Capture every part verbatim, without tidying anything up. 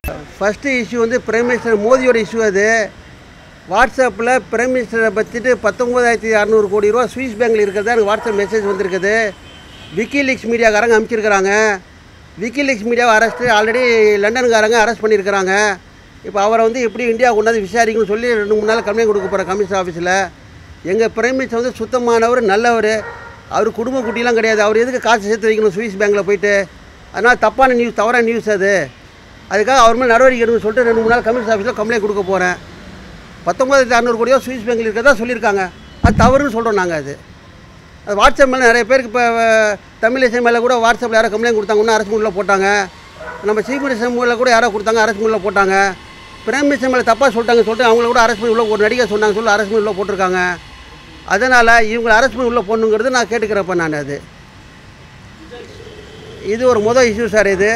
First issue வந்து prime minister மோடியோட issue. அது வாட்ஸ்அப்பில் பிரைம் மினிஸ்டரை பற்றிட்டு பத்தொம்போதாயிரத்தி அறநூறு கோடி ரூபா சுவிஸ் பேங்கில் இருக்கிறதா எனக்கு வாட்ஸ்அப் மெசேஜ் வந்திருக்குது. விக்கிலீக்ஸ் மீடியாக்காரங்க அனுப்பிச்சிருக்கிறாங்க. விக்கிலீக்ஸ் மீடியாவை அரெஸ்ட்டு ஆல்ரெடி லண்டனுக்காரங்க அரெஸ்ட் பண்ணியிருக்கிறாங்க. இப்போ அவரை வந்து எப்படி இந்தியா கொண்டாந்து விசாரிக்கணும்னு சொல்லி ரெண்டு மூணு நாள் கம்ப்ளைண்ட் கொடுக்க போகிறேன் கமிஷன் ஆஃபீஸில். எங்கள் பிரைம் மினிஸ்டர் வந்து சுத்தமானவர், நல்லவர். அவர் குடும்ப குட்டிலாம் கிடையாது. அவர் எதுக்கு காசு சேர்த்து வைக்கணும் சுவிஸ் பேங்கில் போயிட்டு? அதனால் தப்பான நியூஸ், தவறான நியூஸ் அது. அதுக்காக அவர் மேலே நடவடிக்கை எடுக்கணும்னு சொல்லிட்டு ரெண்டு மூணு நாள் கமிஷன் ஆஃபீஸில் கம்ப்ளைண்ட் கொடுக்க போகிறேன். பத்தொம்பதாயிரத்தி அறநூறு கோடியோ சுவிஸ் பேங்கில் இருக்கிறதா சொல்லியிருக்காங்க. அது தவறுன்னு சொல்கிறோம் நாங்கள். அது அது வாட்ஸ்அப் மேலே நிறைய பேருக்கு இப்போ தமிழிசை மேலே கூட வாட்ஸ்அப்பில் யாரோ கம்ப்ளைண்ட் கொடுத்தாங்க, இன்னும் அரசு மூலில் போட்டாங்க. நம்ம சீஃப் மினிஸ்டர் மூலில் கூட யாரோ கொடுத்தாங்க, அரசு மூலில் போட்டாங்க. பிரைம் மினிஸ்டர் மேலே தப்பாக சொல்லிட்டாங்க சொல்லிட்டு அவங்கள கூட அரசு உள்ள ஒரு நடிகை சொன்னாங்க சொல்லி அரசு உள்ள போட்டிருக்காங்க. அதனால் இவங்களை அரசு பண்ணி உள்ளே போடணுங்கிறது நான் கேட்டுக்கிறப்ப நான். அது இது ஒரு முதல் இஷ்யூ சார். இது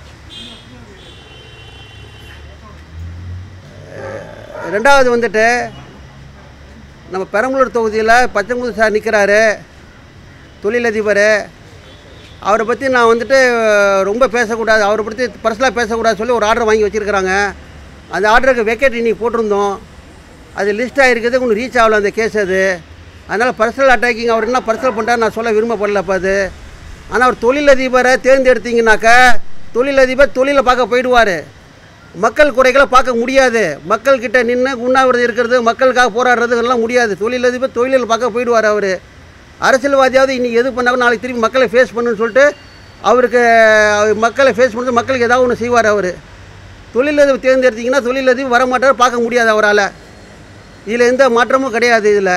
ரெண்டாவது வந்துட்டு நம்ம பெரம்பலூர் தொகுதியில் பச்சைமுத்து சார் நிற்கிறாரு, தொழிலதிபர். அவரை பற்றி நான் வந்துட்டு ரொம்ப பேசக்கூடாது, அவரை பற்றி பர்சனலாக பேசக்கூடாது சொல்லி ஒரு ஆர்டர் வாங்கி வச்சுருக்கிறாங்க. அந்த ஆர்டருக்கு வெக்கேட் இன்றைக்கி போட்டிருந்தோம். அது லிஸ்ட் ஆகிருக்குது, ஒன்றும் ரீச் ஆகலை அந்த கேஸ். அது அதனால் பர்சனல் அட்டாக்கிங் அவர் என்ன பர்சனல் பண்ணுறாரு நான் சொல்ல விரும்பப்படல. அப்போ அது ஆனால் அவர் தொழிலதிபரை தேர்ந்தெடுத்தீங்கன்னாக்கா தொழிலதிபர் தொழிலை பார்க்க போயிடுவார். மக்கள் குறைகளை பார்க்க முடியாது. மக்கள்கிட்ட நின்று உண்ணாவிரதம் இருக்கிறது, மக்களுக்காக போராடுறது எல்லாம் முடியாது. தொழிலதிபர் தொழிலில் பார்க்க போயிடுவார். அவர் அரசியல்வாதியாவது இன்றைக்கி எது பண்ணாலும் நாளைக்கு திரும்பி மக்களை ஃபேஸ் பண்ணுன்னு சொல்லிட்டு அவருக்கு மக்களை ஃபேஸ் பண்ணுறது மக்களுக்கு ஏதாவது ஒன்று செய்வார். அவர் தொழிலதிபர் தேர்ந்தெடுத்திங்கன்னா தொழிலதிபர் வர மாட்டார், பார்க்க முடியாது அவரால். இதில் எந்த மாற்றமும் கிடையாது. இதில்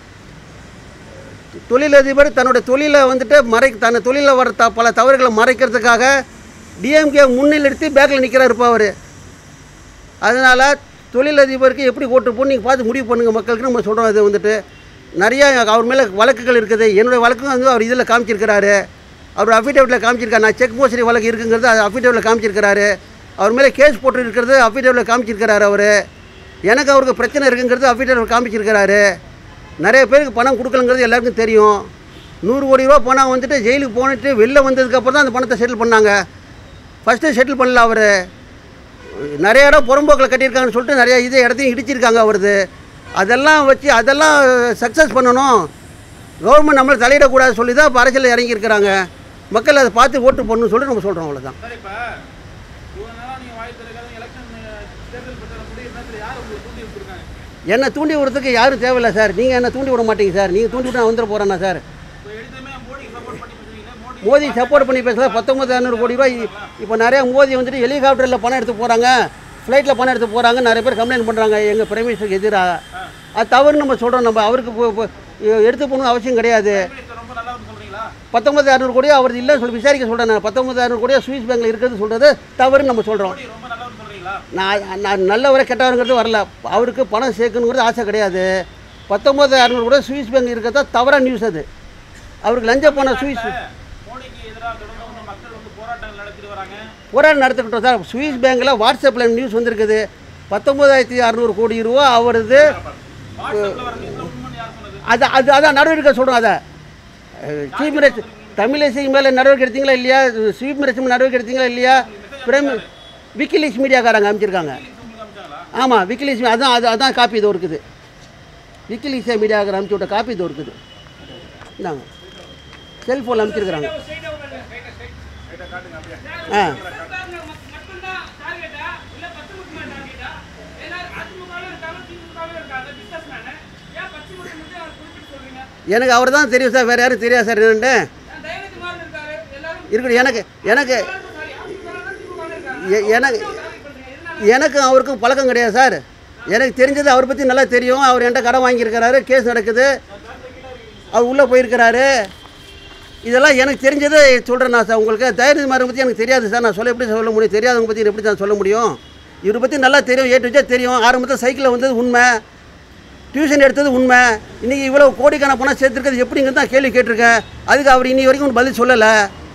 தொழிலதிபர் தன்னுடைய தொழிலை வந்துட்டு மறை தன்னை தொழிலில் வர த பல தவறுகளை மறைக்கிறதுக்காக டிஎம்கே முன்னிலைப்படுத்தி பேக்கில் நிற்கிறார் இப்போ அவர். அதனால் தொழிலதிபருக்கு எப்படி ஓட்டு போட்டு நீங்கள் பார்த்து முடிவு பண்ணுங்கள் மக்களுக்கு நம்ம சொல்கிறோம். அது வந்துட்டு நிறையா அவர் மேலே வழக்குகள் இருக்குது. என்னுடைய வழக்கும் வந்து அவர் இதில் காமிச்சிருக்கிறாரு, அவர் அஃபிடேவிட்டில் காமிச்சிருக்காரு. நான் செக் மோசடி வழக்கு இருக்குங்கிறது அது அஃபிடேவிட்டில் காமிச்சிருக்கிறாரு. அவர் மேலே கேஸ் போட்டு இருக்கிறது அஃபிடேவிட்டில் காமிச்சிருக்கிறாரு. அவர் எனக்கு அவருக்கு பிரச்சனை இருக்குங்கிறது அஃபிடேவிட்டில் காமிச்சிருக்கிறாரு. நிறைய பேருக்கு பணம் கொடுக்கலங்கிறது எல்லாருக்கும் தெரியும். நூறு கோடி ரூபா பணம் வந்துட்டு ஜெயிலுக்கு போனிட்டு வெளில வந்ததுக்கப்புறம் தான் அந்த பணத்தை செட்டில் பண்ணாங்க. ஃபஸ்ட்டு செட்டில் பண்ணல. அவர் நிறைய இடம் புறம்போக்கில் கட்டியிருக்காங்கன்னு சொல்லிட்டு நிறையா இது இடத்தையும் இடிச்சிருக்காங்க அவரது. அதெல்லாம் வச்சு அதெல்லாம் சக்ஸஸ் பண்ணணும், கவர்மெண்ட் நம்மளை தலையிடக்கூடாது சொல்லி தான் இப்போ அரசியலில் இறங்கியிருக்கிறாங்க. மக்கள் அதை பார்த்து ஓட்டு போடணும்னு சொல்லிட்டு நம்ம சொல்கிறோம். அவ்வளோதான். என்னை தூண்டி விடுறதுக்கு யாரும் தேவையில்லை சார். நீங்கள் என்ன தூண்டி விட மாட்டீங்க சார். நீங்கள் தூண்டி விட்டு நான் வந்துட போகிறேன்னா சார். மோடி சப்போர்ட் பண்ணி பேசல. பத்தொம்பது அறநூறு கோடி ரூபாய் இப்போ நிறையா மோடி வந்துட்டு ஹெலிகாப்டரில் பணம் எடுத்து போகிறாங்க, ஃப்ளைட்டில் பணம் எடுத்து போகிறாங்க. நிறைய பேர் கம்ப்ளைண்ட் பண்ணுறாங்க எங்கள் பிரைம் மினிஸ்டருக்கு எதிராக. அது தவறுன்னு நம்ம சொல்கிறோம். நம்ம அவருக்கு எடுத்து போகணும்னு அவசியம் கிடையாது. பத்தொம்பது அறுநூறு கோடியோ அவர் இல்லைன்னு சொல்லி விசாரிக்க சொல்கிறேன். நான் பத்தொம்பது அறுநூறு கோடியோ சுவிஸ் பேங்கில் இருக்கிறது சொல்கிறது தவறுன்னு நம்ம சொல்கிறோம். நான் நான் நல்லவரை கெட்டவருங்கிறது வரல. அவருக்கு பணம் சேர்க்கணுங்கிறது ஆசை கிடையாது. பத்தொம்பது அறுநூறு கூட சுவிஸ் பேங்க் இருக்கிறதா தவறான நியூஸ். அது அவருக்கு லஞ்ச பணம் சுவிஸ் போராட்டம் நடத்திக்கிட்டோம் சார். சுவிஸ் பேங்கில் வாட்ஸ்அப்பில் நியூஸ் வந்திருக்குது. பத்தொம்பதாயிரத்தி அறநூறு கோடி ரூபா அவரது அது அது அதான் நடவடிக்கை சொல்கிறோம். அதை சீஃப் மினிஸ்டர் தமிழிசை மேலே நடவடிக்கை எடுத்தீங்களா இல்லையா? சீஃப் மினிஸ்டர் நடவடிக்கை எடுத்தீங்களா இல்லையா? பிரைம் விக்கிலீக்ஸ் மீடியாக்காரங்க அமைச்சிருக்காங்க. ஆமாம், விக்கிலீக்ஸ் அதான் அது அதான் காப்பி இது இருக்குது. விக்கிலீக்ஸ் மீடியாக்கார அனுப்பிச்சி விட்ட காப்பி இது இருக்குது. இந்தாங்க செல்ஃபோனில் அமைச்சிருக்கிறாங்க. ஆ எனக்கு அவர் தான் தெரியும் சார், வேறு யாரும் தெரியாது சார். என்னென்னு இருக்கட்டும். எனக்கு எனக்கு எனக்கு எனக்கும் அவருக்கும் பழக்கம் கிடையாது சார். எனக்கு தெரிஞ்சது அவரை பற்றி நல்லா தெரியும். அவர் என்கிட்ட கடன் வாங்கியிருக்கிறாரு, கேஸ் நடக்குது, அவர் உள்ளே போயிருக்கிறாரு. இதெல்லாம் எனக்கு தெரிஞ்சது சொல்கிறேன் நான் சார். உங்களுக்கு தயாரிதி மாதிரி பற்றி எனக்கு தெரியாது சார். நான் சொல்ல எப்படி சொல்ல முடியும்? தெரியாதவங்க பற்றி எப்படி தான் சொல்ல முடியும்? இவரை பற்றி நல்லா தெரியும், ஏ டு ஜெட் தெரியும். ஆரம்பத்தில் சைக்கிளில் வந்தது உண்மை, டியூஷன் எடுத்தது உண்மை. இன்றைக்கி இவ்வளோ கோடிக்கான பணம் சேர்த்துருக்கிறது எப்படிங்கிறது தான் கேள்வி கேட்டிருக்கேன். அதுக்கு அவர் இன்னி வரைக்கும் பதில் சொல்லலை.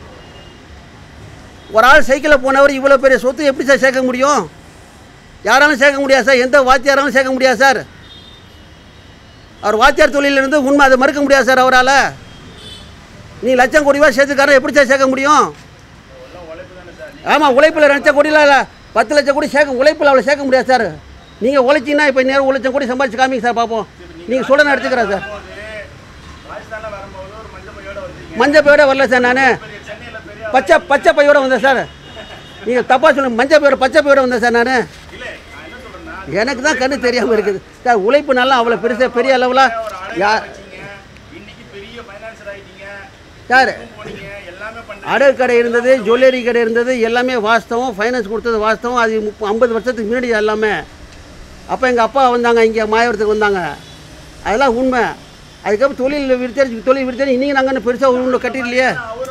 ஒரு ஆள் சைக்கிளில் போனவர் இவ்வளோ பெரிய சொத்து எப்படி சார் சேர்க்க முடியும்? யாராலும் சேர்க்க முடியாது சார். எந்த வாத்தியாராலும் சேர்க்க முடியாது சார். அவர் வாத்தியார் தொழிலிருந்து உண்மை அதை மறுக்க முடியாது சார் அவரால். நீ லட்சம் கோடி ரூபா சேர்த்துக்காரன் எப்படி சார் சேர்க்க முடியும்? ஆமாம், உழைப்பில் லட்சம் கோடியில் பத்து லட்சம் கோடி சேர்க்க உழைப்பில் அவ்வளோ சேர்க்க முடியாது சார். நீங்கள் உழைச்சிங்கன்னா இப்போ நேரம் ஒரு லட்சம் கோடி சம்பாதிச்சு காமிங்க சார் பார்ப்போம். நீங்கள் சொல்ல நான் எடுத்துக்கிறேன் சார். மஞ்சள் பையோட வரல சார், நான் பச்சை பச்சை பையோட வந்தேன் சார். நீங்கள் தப்பாக சொல்லுங்கள், மஞ்சள் பையோட பச்சை பையோட வந்தேன் சார். நான் எனக்கு தான் கண்ணு தெரியாமல் இருக்குது சார். உழைப்பு நல்லா அவ்வளோ பெருசாக பெரிய அளவில் யார் சார் அடகு கடை இருந்தது, ஜுவல்லரி கடை இருந்தது, எல்லாமே வாஸ்தவம். ஃபைனான்ஸ் கொடுத்தது வாஸ்தவம். அது முப்ப ஐம்பது வருஷத்துக்கு முன்னாடி எல்லாமே. அப்போ எங்கள் அப்பா வந்தாங்க இங்கே மாயவரத்துக்கு வந்தாங்க, அதெல்லாம் உண்மை. அதுக்கப்புறம் தொழில் விரித்தறிச்சு தொழில் விரித்தறி இன்றைக்கி நாங்கள் இன்னும் பெருசாக ஒன்றும் கட்டிடலையே.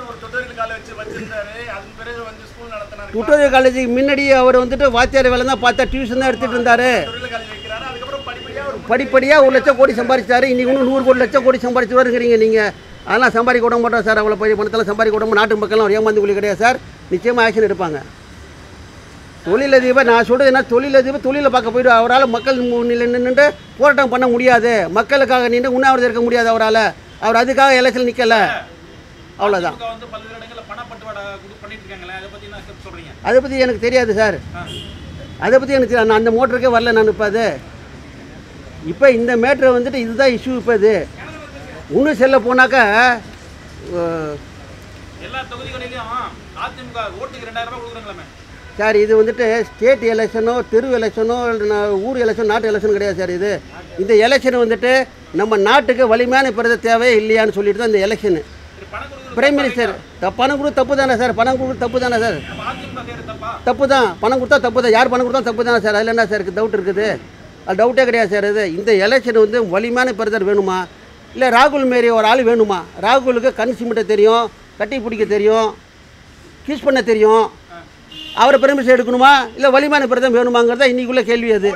டுட்டோரியல் காலேஜுக்கு முன்னாடி அவர் வந்துட்டு வாத்தியார் வேலை தான் பார்த்தா, டியூஷன் தான் எடுத்துகிட்டு இருந்தார். படிப்படியாக ஒரு லட்சம் கோடி சம்பாதிச்சார். இன்றைக்கி இன்னும் நூறு கோடி லட்சம் கோடி சம்பாதிச்சு வருங்கிறீங்க நீங்கள். அதெல்லாம் சம்பாதிக்க விட மாட்டோம் சார். அவ்வளோ பெரிய பணத்தெல்லாம் சம்பாதிக்க விடாமல் நாட்டு மக்கள்லாம் ஒரு ஏமாந்து கூலி கிடையாது சார். நிச்சயமாக ஆக்ஷன் எடுப்பாங்க. தொழிலதிபர் நான் சொல்கிறது என்ன, தொழிலதிபர் தொழிலை பார்க்க போய்ட்டு அவரால் மக்கள் முன்னிலை நின்று போராட்டம் பண்ண முடியாது. மக்களுக்காக நின்று உண்ணாவிரதம் இருக்க முடியாது அவரால். அவர் அதுக்காக எலெக்ஷன் நிற்கலை, அவ்வளோதான். அதை பற்றி எனக்கு தெரியாது சார். அதை பற்றி எனக்கு நான் அந்த மோட்டருக்கே வரல. நான் இப்போ அது இப்போ இந்த மேட்ரை வந்துட்டு இதுதான் இஷ்யூ. இப்போ இது இன்னும் செல்ல போனாக்கா சார் இது வந்துட்டு ஸ்டேட் எலெக்ஷனோ தெரு எலெக்ஷனோ ஊர் எலெக்ஷன் நாட்டு எலெக்ஷன் கிடையாது சார். இது இந்த எலெக்ஷன் வந்துட்டு நம்ம நாட்டுக்கு வலிமையான பிரத தேவை இல்லையான்னு சொல்லிட்டு தான் இந்த எலெக்ஷனு. பிரைம் மினிஸ்டர் பணம் கொடுத்து தப்பு தானே சார்? பணம் கொடுத்து தப்பு தானே சார்? தப்பு தான். பணம் கொடுத்தா தப்பு தான். யார் பணம் கொடுத்தா தப்பு தானே சார்? அதில் என்ன சார் இருக்குது? டவுட் இருக்குது? அது டவுட்டே கிடையாது சார். இது இந்த எலெக்ஷன் வந்து வலிமையான பிரதர் வேணுமா, இல்லை ராகுல் மாரி ஒரு ஆள் வேணுமா? ராகுலுக்கு கண் சிமிட்ட தெரியும், கட்டி பிடிக்க தெரியும், கிஸ் பண்ண தெரியும். அவரை பெருமிஷன் எடுக்கணுமா, இல்லை வலிமையான பிரதம் வேணுமாங்கிறதா இன்றைக்குள்ள கேள்வி. அது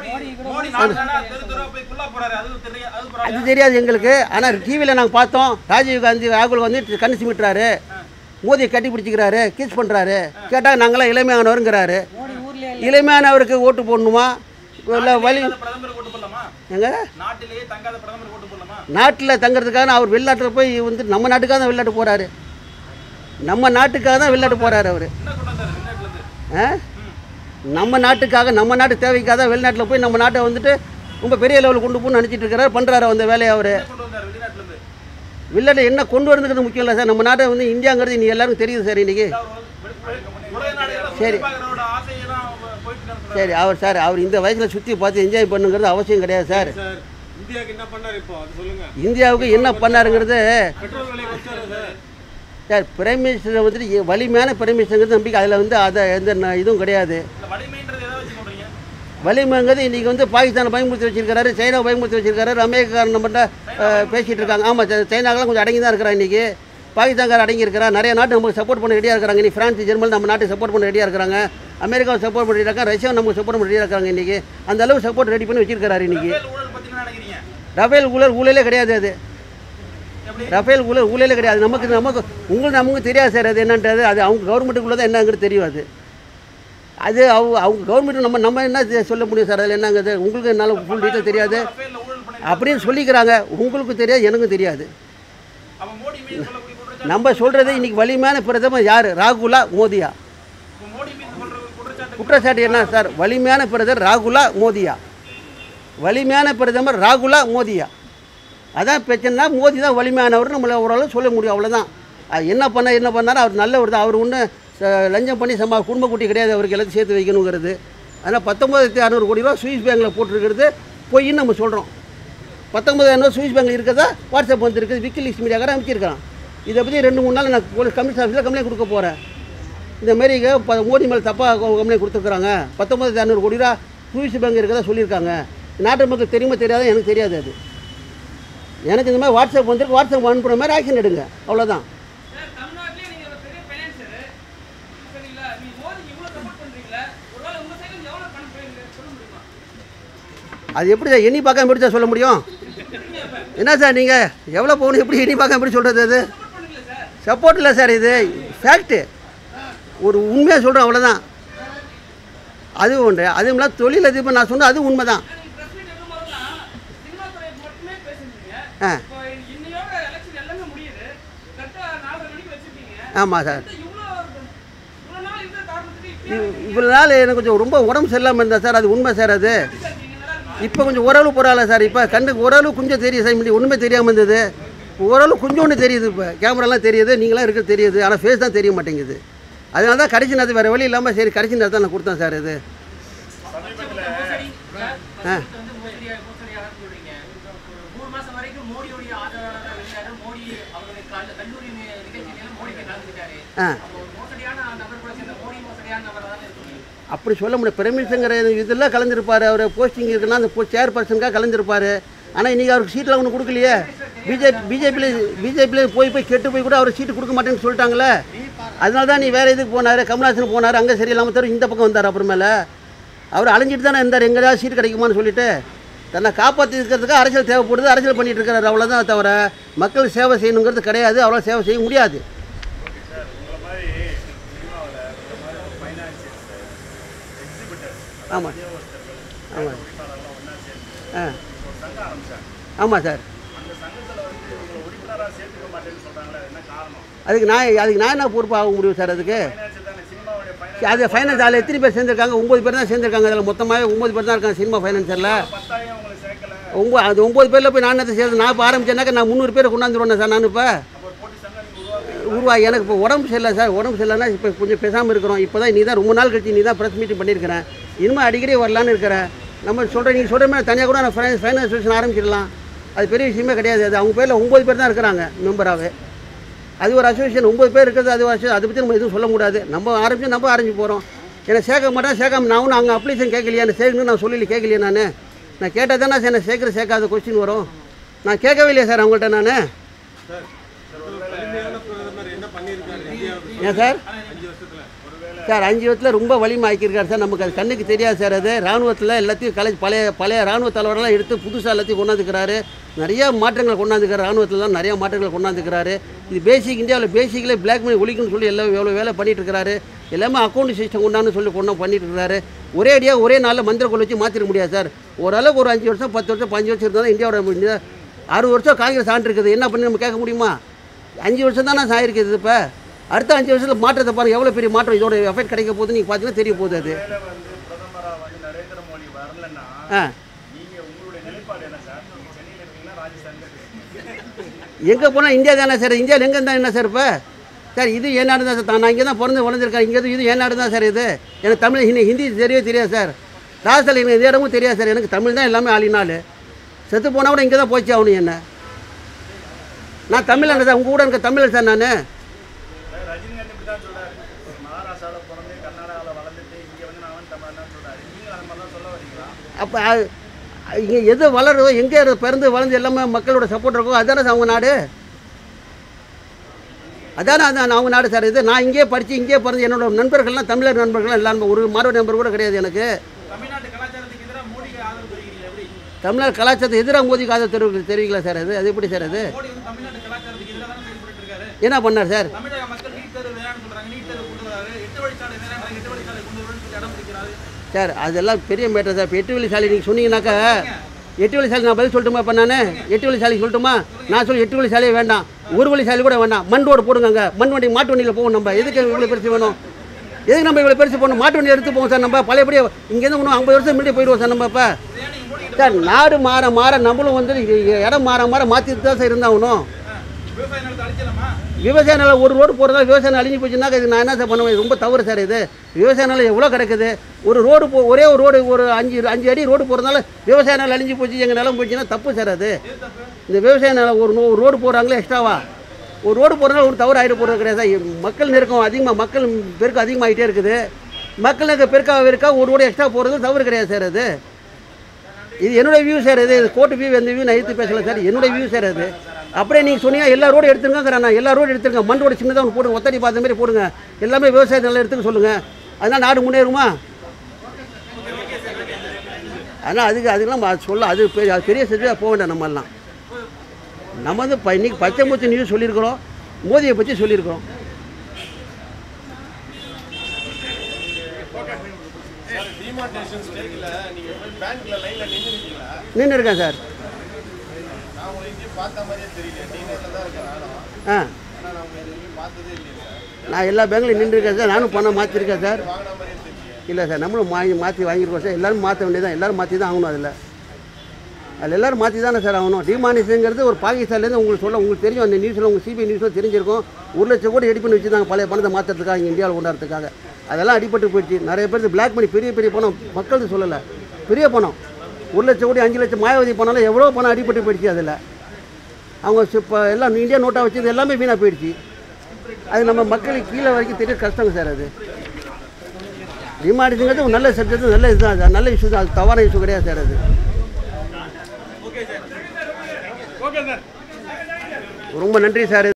அது தெரியாது எங்களுக்கு. ஆனால் டிவியில் நாங்கள் பார்த்தோம், ராஜீவ் காந்தி ராகுல் வந்து கண் சிமிட்டுறாரு, மோதியை கட்டி பிடிச்சிக்கிறாரு, கிஸ் பண்ணுறாரு. கேட்டால் நாங்களாம் இளமையானவருங்கிறாரு. இளமையானவருக்கு ஓட்டு போடணுமா, இல்லை வலி எங்க நாட்டில் தங்கிறதுக்காக அவர் வெளிநாட்டில் போய் வந்து நம்ம நாட்டுக்காக தான் வெளிநாட்டு போகிறாரு. நம்ம நாட்டுக்காக தான் வெளிநாட்டு போகிறாரு அவர். நம்ம நாட்டுக்காக நம்ம நாட்டு தேவைக்காக தான் வெளிநாட்டில் போய் நம்ம நாட்டை வந்துட்டு ரொம்ப பெரிய லெவலில் கொண்டு போகணும்னு நினச்சிட்டு இருக்கிறார். பண்ணுறாரு அந்த வேலையை அவர். வெளிநாட்டில் என்ன கொண்டு வரதுங்கிறது முக்கியம் இல்லை சார். நம்ம நாட்டை வந்து இந்தியாங்கிறது இன்றைக்கி எல்லாருக்கும் தெரியுது சார். இன்றைக்கி சரி சரி அவர் சார் அவர் இந்த வயசில் சுற்றி பார்த்து என்ஜாய் பண்ணுங்கிறது அவசியம் கிடையாது சார். இந்தியாவுக்கு என்ன பண்ணாருங்கிறது சார் பிரைம் மினிஸ்டர் வந்துட்டு வலிமையான பிரைம் மினிஸ்டருங்கிறது நம்பிக்கை அதில் வந்து அதை எந்த இதுவும் கிடையாது. வலிமைங்கிறது இன்றைக்கி வந்து பாகிஸ்தானை பயமுறுத்தி வச்சிருக்காரு, சைனா பயமுறுத்தி வச்சிருக்காரு, அமெரிக்காரன் நம்மகிட்ட பேசிகிட்டு இருக்காங்க. ஆமாம் சைனாக்கெல்லாம் கொஞ்சம் அடங்கி தான் இருக்கிறான். இன்றைக்கி பாகிஸ்தான்கார அடங்கி இருக்கிறான். நிறைய நாட்டு நமக்கு சப்போர்ட் பண்ண ரெடியாக இருக்கிறாங்க. இன்றைக்கி ஃப்ரான்ஸ் ஜெர்மனி நம்ம நாட்டுக்கு சப்போர்ட் பண்ண ரெடியாக இருக்கிறாங்க. அமெரிக்காவை சப்போர்ட் பண்ணி இருக்காங்க, ரஷ்யாவை நமக்கு சப்போர்ட் பண்ண ரெடியாக இருக்காங்க. இன்றைக்கி அந்த அளவு சப்போர்ட் ரெடி பண்ணி வச்சிருக்காரு. இன்றைக்கி ரஃபேல் ஊழல் ஊழலே கிடையாது. அது ரஃபேல் ஊழல் ஊழலே கிடையாது. நமக்கு நமக்கு உங்களுக்கு நமக்கு தெரியாது சார். அது என்னன்றது அது அவங்க கவர்மெண்ட்டுக்குள்ளே தான் என்னங்கிறது தெரியும். அது அது அவங்க அவங்க கவர்மெண்ட் நம்ம நம்ம என்ன சொல்ல முடியும் சார்? அதில் என்னங்கிறது உங்களுக்கு என்னால் ஃபுல் டீட்டெயில் தெரியாது அப்படின்னு சொல்லிக்கிறாங்க. உங்களுக்கு தெரியாது, எனக்கும் தெரியாது. நம்ம சொல்கிறது இன்றைக்கி வலிமையான பிரதமர் யார்? ராகுலா மோதியா? குற்றச்சாட்டு என்ன சார்? வலிமையான பிரதமர் ராகுலா மோதியா? வலிமையான பிரதமர் ராகுலா மோதியா? அதான் பிரச்சனைனா மோதி தான் வலிமையானவர் நம்மளை ஓரளவு சொல்ல முடியும். அவ்வளோதான். அது என்ன பண்ண என்ன பண்ணார் அவர் நல்லவர் தான். அவர் ஒன்றும் லஞ்சம் பண்ணி சமா குடும்ப குட்டி கிடையாது. அவருக்கு எல்லாத்தையும் சேர்த்து வைக்கணுங்கிறது. அதனால் பத்தொம்பதாயிரத்தி அறநூறு கோடி ரூபா சுவிஸ் பேங்கில் போட்டிருக்கிறது பொய்ன்னு நம்ம சொல்கிறோம். பத்தொம்பதாயிரம் ரூபா சுவிஸ் பேங்கில் இருக்கிறதா வாட்ஸ்அப் வந்துருக்குது. விக்கிலீக்ஸ் மீடியாக்கார அமைச்சிருக்கான். இதை பற்றி ரெண்டு மூணு நாள் நான் போலீஸ் கமிஷன் ஆஃபீஸில் கம்ப்ளைண்ட் கொடுக்க போகிறேன். இந்த மாரி மோடி மேலே தப்பாக கம்ப்ளைண்ட் கொடுத்துருக்குறாங்க. பத்தொம்பதாயிரத்தி அறநூறு கோடி ரூபா சுவிஸ் பேங்க் இருக்கிறதா சொல்லியிருக்காங்க. நாட்டு மக்கள் தெரியுமா தெரியாத எனக்கு தெரியாது. அது எனக்கு இந்த மாதிரி வாட்ஸ்அப் வந்துருக்கு, வாட்ஸ்அப் அனுப்புகிற மாதிரி ஆக்ஷன் எடுங்க, அவ்வளோதான். அது எப்படி சார் எண்ணி பார்க்க எப்படி சார் சொல்ல முடியும்? என்ன சார் நீங்கள் எவ்வளோ போகணும் எப்படி எண்ணி பார்க்க எப்படி சொல்கிறது? அது சப்போர்ட் இல்லை சார், இது ஃபேக்ட்டு, ஒரு உண்மையாக சொல்கிறோம், அவ்வளோதான். அது ஒன்று. அதுவும் இல்லாமல் தொழிலதிபர் நான் சொன்னேன், அது உண்மை தான். ஆ ஆமாம் சார். இவ்வளோ நாள் எனக்கு கொஞ்சம் ரொம்ப உடம்பு சரியில்லாமல் இருந்தால் சார், அது உண்மை சார். அது இப்போ கொஞ்சம் ஓரளவு போகிறால சார். இப்போ கண்ணுக்கு ஓரளவு கொஞ்சம் தெரியுது சார். முன்னாடி ஒன்றுமே தெரியாமல் இருந்தது, ஓரளவு கொஞ்சம் ஒன்று தெரியுது. இப்போ கேமராலாம் தெரியுது, நீங்களாம் இருக்கிறது தெரியுது, ஆனால் ஃபேஸ் தான் தெரிய மாட்டேங்குது. அதனால தான் கடைசி நேரத்து வேறு வழி இல்லாமல் சரி கடைசி நேரத்தை நான் கொடுத்தேன் சார். இது ஆ ஆ அப்படி சொல்ல முடியும். பிரமிசங்கிற இதெல்லாம் கலந்துருப்பார். அவர் போஸ்டிங் இருக்குன்னா அந்த சேர் பர்சனுக்காக கலந்துருப்பார். ஆனால் இன்றைக்கி அவருக்கு சீட்டில் ஒன்று கொடுக்கலையே. பிஜேபி பிஜேபியில் பிஜேபியில் போய் போய் கெட்டு போய் கூட அவர் சீட்டு கொடுக்க மாட்டேன்னு சொல்லிட்டாங்களே. அதனால தான் நீ வேறு இதுக்கு போனார், கமல்ஹாசன் போனார், அங்கே சரியில்லாமல் தவிர இந்த பக்கம் வந்தார். அப்புறமேல அவர் அலைஞ்சிட்டு தானே இருந்தார், எங்கேயாவது சீட்டு கிடைக்குமான்னு சொல்லிட்டு. தன்னை காப்பாற்றி இருக்கிறதுக்கு அரசியல் தேவைப்படுது, அரசியல் பண்ணிகிட்டு இருக்கிறார். அவ்வளோதான் தவிர மக்கள் சேவை செய்யணுங்கிறது கிடையாது. அவ்வளோ சேவை செய்ய முடியாது. ஆமாம் ஆமாம் ஆ ஆமாம் சார். அதுக்கு நான் அதுக்கு நான் என்ன பொறுப்பாக முடியும் சார்? அதுக்கு அது ஃபைனான்ஸ் அதில் எத்தனை பேர் சேர்ந்துருக்காங்க? ஒம்பது பேர் தான் சேர்ந்துருக்காங்க. அதில் மொத்தமாகவே ஒம்பது பேர் தான் இருக்காங்க சினிமா ஃபைனான்ஸில். ஒம்பது அது ஒம்பது பேரில் போய் நான் சேர்ந்து நான் இப்போ ஆரம்பிச்சேன்னாக்கா நான் முந்நூறு பேரை கொண்டாந்துருவேன் சார். நான் இப்போ உருவாகி எனக்கு இப்போ உடம்பு சரியில்லை சார். உடம்பு சரியில்லைன்னா இப்போ கொஞ்சம் பேசாமல் இருக்கிறோம். இப்போ தான் நீ தான் ரொம்ப நாள் கழிச்சு நீ தான் ப்ரெஸ் மீட்டிங் பண்ணியிருக்கிறேன். இனிமேல் அடிக்கடி வரலான்னு இருக்கிறேன். நம்ம சொல்கிறேன், நீங்கள் சொல்கிற மாதிரி தனியாக கூட நான் ஃபைனான்ஸ் ஃபைனான்ஸ் அசோசியேஷன் ஆரம்பிச்சிடலாம். அது பெரிய விஷயமே கிடையாது. அது அவங்க பேரில் ஒம்பது பேர் தான் இருக்கிறாங்க மெம்பராகவே. அது ஒரு அசோசியேஷன் ஒம்பது பேர் இருக்கிறது. அது ஒரு அதை பற்றி நம்ம எதுவும் சொல்ல முடியாது. நம்ம ஆரம்பிச்சு நம்ம ஆரம்பிச்சு போகிறோம். என்னை சேர்க்க மாட்டேன், சேர்க்காம நான் ஒன்றும் அங்கே அப்ளிகேஷன் கேட்கலையா, என்ன சேர்க்கணும்னு நான் சொல்லி கேட்கலையே. நான் நான் கேட்டால் தானே சார் என்ன சேர்க்குற சேர்க்காத கொஸ்டின் வரும். நான் கேட்கவே இல்லையா சார் அவங்கள்ட்ட. நான் ஏன் சார் சார் அஞ்சு வருஷத்தில் ரொம்ப வலிமை ஆக்கியிருக்காரு சார். நமக்கு அது கண்ணுக்கு தெரியாது சார். அது இராணுவத்தில் எல்லாத்தையும் கலை பழைய பழைய இராணுவ தலைவரெல்லாம் எடுத்து புதுசாக எல்லாத்தையும் கொண்டாந்துக்கிறாரு. நிறையா மாற்றங்களை கொண்டாந்துக்கிறார். இராணுவத்தில் தான் நிறையா மாற்றங்களை கொண்டாந்துக்கிறாரு. இது பேசிக் இந்தியாவில் பேசிக்கில் பிளாக் மணி ஒழிக்கணும்னு சொல்லி எல்லாம் எவ்வளோ வேலை பண்ணிகிட்டு இருக்கிறாரு. எல்லாமே அக்கௌண்ட் சிஸ்டம் கொண்டான்னு சொல்லி கொண்டா பண்ணிட்டு இருக்கிறாரு. ஒரே அடியாக ஒரே நாளில் மந்திர கொள்ள வச்சு மாற்றிட முடியாது சார். ஓரளவுக்கு ஒரு அஞ்சு வருஷம் பத்து வருஷம் பதினஞ்சு வருஷம் இருந்தால் இந்தியாவோட அறுபது வருஷம் காங்கிரஸ் ஆண்டு இருக்குது. என்ன பண்ணி நம்ம கேட்க முடியுமா? அஞ்சு வருஷம் தானே சாயிருக்குது. இப்போ அடுத்த அஞ்சு வருஷத்தில் மாற்றத்தை பாருங்கள், எவ்வளோ பெரிய மாற்றம் இதோட எஃபெக்ட் கிடைக்க போகுது நீங்கள் பார்த்தீங்கன்னா தெரிய போகுது. அது ஆ எங்கே போனால் இந்தியா தானே சார். இந்தியாவில் எங்கே இருந்தால் என்ன சார்? இப்போ சார் இது ஏன் நாடு தான் சார். நான் இங்கே தான் பிறந்து வளர்ந்துருக்கேன். இங்கே இது ஏன் நாடு தான் சார். இது எனக்கு தமிழ் ஹிந்தி ஹிந்தி தெரியவே தெரியாது சார். ராஜஸ்தானில் எனக்கு எந்த இடமும் தெரியாது சார். எனக்கு தமிழ் தான் எல்லாமே ஆளினாள். செத்து போனால் கூட இங்கே தான் போச்சு ஆகணும். என்ன நான் தமிழன் சார், உங்கள் கூட இருக்க தமிழன் சார். நான் அப்போ இங்கே எது வளருதோ எங்கே பிறந்து வளர்ந்து எல்லாமே மக்களோட சப்போர்ட் இருக்கோ அதுதானே சார் அவங்க நாடு. அதானே அதான் அவங்க நாடு சார். இது நான் இங்கே படித்து இங்கே பிறந்து என்னோட நண்பர்கள்லாம் தமிழர் நண்பர்கள்லாம் எல்லாரும் ஒரு மாறுபடி நண்பர் கூட கிடையாது எனக்கு. தமிழர் கலாச்சாரத்துக்கு எதிராக மோதிக்கு ஆதரவு தெரிவி தெரிவிக்கல சார். அது அது எப்படி சார்? அது என்ன பண்ணார் சார்? சார் அதெல்லாம் பெரிய மேட்டர் சார். இப்போ எட்டு வழி சாலை நீங்கள் சொன்னீங்கன்னாக்கா எட்டு வழி சாலை நான் பதில் சொல்லட்டுமா? இப்போ நான் எட்டு வழி சாலை சொல்லட்டுமா? நான் சொல்லி எட்டு வழி சாலையே வேண்டாம், ஒரு வழி சாலை கூட வேண்டாம், மண் ரோடு போடுங்க. அங்கே மண் வண்டி மாட்டு வண்டியில் போவோம். நம்ம எதுக்கு இவ்வளோ பெருசு வேணும்? எதுக்கு நம்ம இவ்வளோ பெருசு போகணும்? மாட்டு வண்டி எடுத்து போவோம் சார். நம்ம பழையபடியே இங்கேருந்து ஒன்றும் ஐம்பது வருஷம் முன்னாடி போயிடுவோம் சார். நம்ம இப்போ சார் நாடு மாற மாற நம்மளும் வந்து இடம் மாற மாற மாற்றிட்டு தான் சார் இருந்தாகணும். விவசாய நிலம் ஒரு ரோடு போகிறதா விவசாயம் அழிஞ்சு போச்சுன்னா இது நான் என்ன சார் பண்ணுவேன்? ரொம்ப தவறு சார். இது விவசாய நிலம் எவ்வளோ கிடக்குது. ஒரு ரோடு போ ஒரே ஒரு ரோடு ஒரு அஞ்சு அஞ்சு அடி ரோடு போகிறதுனால விவசாய நிலம் அழிஞ்சு போச்சு எங்கள் நிலம் போச்சுன்னா தப்பு சார். அது இந்த விவசாய நிலம் ஒரு ஒரு ரோடு போகிறாங்களே எக்ஸ்ட்ராவா ஒரு ரோடு போகிறதுனால ஒரு தவறு ஆகிட போகிறது கிடையாது சார். மக்கள் நெருக்கம் அதிகமாக மக்கள் பெருக்கம் அதிகமாகிட்டே இருக்குது. மக்கள் நெருக்க பெருக்காக இருக்கா ஒரு ரோடு எக்ஸ்ட்ரா போகிறது தவறு கிடையாது சார். அது இது என்னுடைய வியூ சார். இது கோர்ட்டு வியூ எந்த வியூ நான் எடுத்து பேசலை சார். என்னுடைய வியூ சார். அது அப்படியே நீங்கள் சொன்னீங்க எல்லா ரோடு எடுத்துருங்கிறேன். நான் எல்லா ரோடு எடுத்துருங்க. மண் ரோடு சின்னதாக ஒன்று போடுங்க, ஒத்தடி பார்த்த மாதிரி போடுங்க. எல்லாமே விவசாயத்தை நல்லா எடுத்துக்க சொல்லுங்கள். அதனால் நாடு முன்னேறுமா? ஆனால் அதுக்கு அதுக்கெல்லாம் சொல்ல அது பெரிய அது பெரிய செஞ்சால் போக வேண்டாம். நம்மெல்லாம் நம்ம வந்து இப்போ இன்றைக்கி பச்சை மூச்சு நியூஸ் சொல்லியிருக்கிறோம், மோதியை பற்றி சொல்லியிருக்கிறோம். நின்று இருக்கேன் சார். ஆ நான் எல்லா பேங்க்லையும் நின்றுருக்கேன் சார். நானும் பணம் மாற்றிருக்கேன் சார். இல்லை சார், நம்மளும் வாங்கி மாற்றி வாங்கியிருக்கோம் சார். எல்லோரும் மாற்ற வேண்டியதான், எல்லோரும் மாற்றி தான் ஆகணும். அதில் அதில் எல்லோரும் மாற்றி தானே சார் ஆகணும். டிமானிஷனுங்கிறது ஒரு பாகிஸ்தான்லேருந்து உங்களுக்கு சொல்ல உங்களுக்கு தெரியும். அந்த நியூஸில் உங்கள் சிபிஐ நியூஸில் தெரிஞ்சிருக்கும். ஒரு லட்சம் கோடி ரெடி பண்ணி வச்சுருந்தாங்க பழைய பணத்தை மாற்றுறதுக்காக, இங்கே இந்தியாவில் கொண்டாடுறதுக்காக. அதெல்லாம் அடிபட்டு போயிடுச்சு. நிறைய பேருக்கு பிளாக் மணி, பெரிய பெரிய பணம், மக்களுக்கு சொல்லலை, பெரிய பணம். ஒரு லட்சம் கோடி அஞ்சு லட்சம் மாயாவதி பணம்லாம் எவ்வளோ பணம் அடிபட்டு போயிடுச்சு. அதில் அவங்க இப்போ எல்லாம் இந்தியா நோட்டாக வச்சது எல்லாமே வீணாக போயிடுச்சு. அது நம்ம மக்களுக்கு கீழே வரைக்கும் தெரிய கஷ்டங்க சார். அது டிமானிஷனுங்கிறது ஒரு நல்ல சப்ஜெக்ட், நல்ல இதுதான். அது நல்ல இஷ்யூ தான், அது தவறான இஷ்யூ கிடையாது சார். அது ரொம்ப நன்றி சார்.